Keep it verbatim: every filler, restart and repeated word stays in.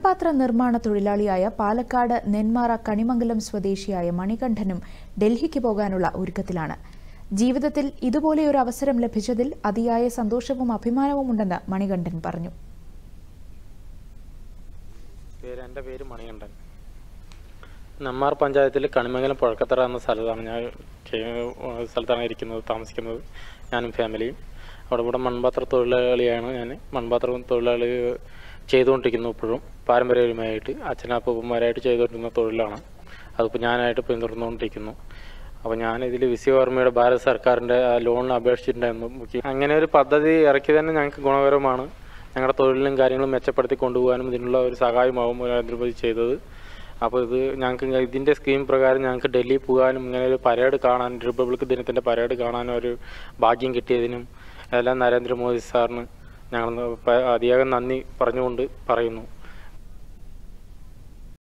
മൺപാത്ര നിർമ്മാണ തൊഴിലാളിയായ പാലക്കാട് നെന്മാറ കണിമംഗലം സ്വദേശിയായ മണികണ്ഠനും ഡൽഹിക്ക് പോകാനുള്ള ഒരുക്കത്തിലാണ്. ജീവിതത്തിൽ ഇതുപോലെയൊരു അവസരം ലഭിച്ചതിൽ അതിയായ സന്തോഷവും അഭിമാനവും ഉണ്ടെന്ന് മണികണ്ഠൻ പറഞ്ഞു. എൻ്റെ പേര് മണികണ്ഠൻ. നെന്മാറ പഞ്ചായത്തിൽ കണിമംഗലം പുഴക്കത്തറ എന്ന സ്ഥലത്താണ് ഞാൻ സ്ഥലത്താണ് ഇരിക്കുന്നത് താമസിക്കുന്നത് ഞാനും ഫാമിലിയും. അവിടെ ഇവിടെ മൺപാത്ര തൊഴിലാളിയാണ് ഞാൻ. മൺപാത്ര തൊഴിലാളി ചെയ്തുകൊണ്ടിരിക്കുന്നു. ഇപ്പോഴും പാരമ്പര്യമായിട്ട് അച്ഛനപ്പൂപ്പന്മാരായിട്ട് ചെയ്തുകൊണ്ടിരുന്ന തൊഴിലാണ്. അതിപ്പോൾ ഞാനായിട്ട് പിന്തുടർന്നുകൊണ്ടിരിക്കുന്നു. അപ്പോൾ ഞാനിതിൽ വിശ്വകർമ്മയുടെ ഭാരത സർക്കാരിൻ്റെ ലോണിന് അപേക്ഷിച്ചിട്ടുണ്ടായിരുന്നു. അങ്ങനെ ഒരു പദ്ധതി ഇറക്കി തന്നെ ഞങ്ങൾക്ക് ഗുണകരമാണ്. ഞങ്ങളുടെ തൊഴിലും കാര്യങ്ങളും മെച്ചപ്പെടുത്തി കൊണ്ടുപോകാനും ഇതിനുള്ള ഒരു സഹായമാവും നരേന്ദ്രമോദി ചെയ്തത്. അപ്പോൾ ഇത് ഞങ്ങൾക്ക് ഇതിൻ്റെ സ്കീം പ്രകാരം ഞങ്ങൾക്ക് ഡൽഹി പോകാനും ഇങ്ങനെ ഒരു പരേഡ് കാണാൻ റിപ്പബ്ലിക് ദിനത്തിൻ്റെ പരേഡ് കാണാനും ഒരു ഭാഗ്യം കിട്ടിയതിനും എല്ലാം നരേന്ദ്രമോദി സാറിന് ഞങ്ങൾ അതിയാകം നന്ദി പറഞ്ഞുകൊണ്ട് പറയുന്നു.